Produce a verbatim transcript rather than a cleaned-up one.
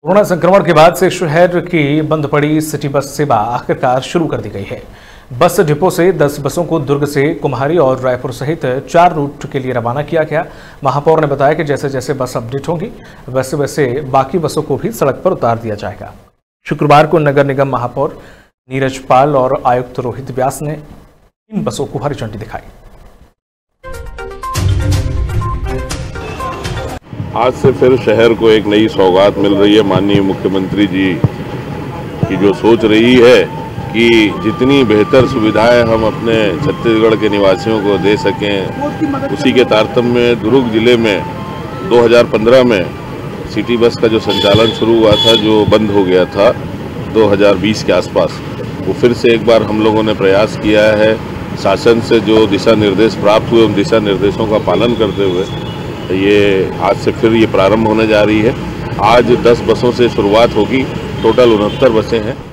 Corona संक्रमण के बाद से शहर की बंद पड़ी सिटी बस सेवा आखिरकार शुरू कर दी गई है। बस डिपो से दस बसों को दुर्ग से कुम्हारी और रायपुर सहित चार रूट के लिए रवाना किया गया। महापौर ने बताया कि जैसे जैसे बस अपडेट होंगी वैसे वैसे बाकी बसों को भी सड़क पर उतार दिया जाएगा। शुक्रवार को नगर निगम महापौर नीरज पाल और आयुक्त रोहित व्यास ने इन बसों को हरी झंडी दिखाई। आज से फिर शहर को एक नई सौगात मिल रही है। माननीय मुख्यमंत्री जी की जो सोच रही है कि जितनी बेहतर सुविधाएं हम अपने छत्तीसगढ़ के निवासियों को दे सकें, उसी के तारतम्य में दुर्ग जिले में दो हज़ार पंद्रह में सिटी बस का जो संचालन शुरू हुआ था, जो बंद हो गया था दो हज़ार बीस के आसपास, वो फिर से एक बार हम लोगों ने प्रयास किया है। शासन से जो दिशा निर्देश प्राप्त हुए उन दिशा निर्देशों का पालन करते हुए ये आज से फिर ये प्रारंभ होने जा रही है। आज दस बसों से शुरुआत होगी। टोटल उनहत्तर बसें हैं।